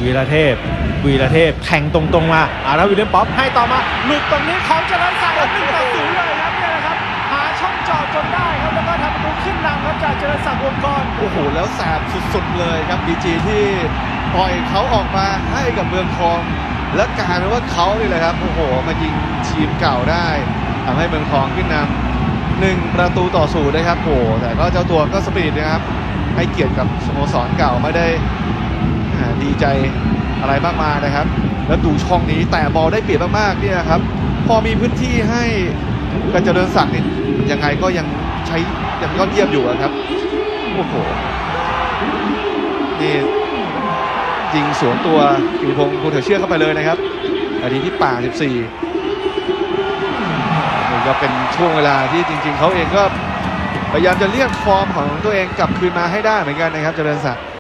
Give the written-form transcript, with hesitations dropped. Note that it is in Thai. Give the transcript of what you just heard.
วีระเทพแทงตรงมาแล้ววิลเลียมป๊อปให้ต่อมาหลุดตรงนี้ของเจริญศักดิ์1-0เลยครับเนี่ยนะครับหาช่องจอดจนได้ครับแล้วก็ทำประตูขึ้นนำครับจากเจริญศักดิ์วงกรโอ้โหแล้วแสบสุดๆเลยครับบีจีที่ปล่อยเขาออกมาให้กับเมืองทองและกลายเป็นว่าเขานี่แหละครับโอ้โหมายิงทีมเก่าได้ทำให้เมืองทองขึ้นนำ1-0นะครับโอ้แต่ก็เจ้าตัวก็สปีดนะครับให้เกียรติกับสโมสรเก่าไม่ได้ดีใจอะไรมากมายนะครับแล้วดูช่องนี้แต่บอลได้เปรียบมากๆเนี่ยครับพอมีพื้นที่ให้กับเจริญศักดิ์นี่ยังไงก็ยังใช้ยังยอดเยี่ยมอยู่ครับโอ้โหนี่ยิงสวนตัวกิติพงศ์ภูเถอเชื่อเข้าไปเลยนะครับนาทีที่14นี่ก็เป็นช่วงเวลาที่จริงๆเขาเองก็พยายามจะเรียกฟอร์มของตัวเองกลับคืนมาให้ได้เหมือนกันนะครับเจริญศักดิ์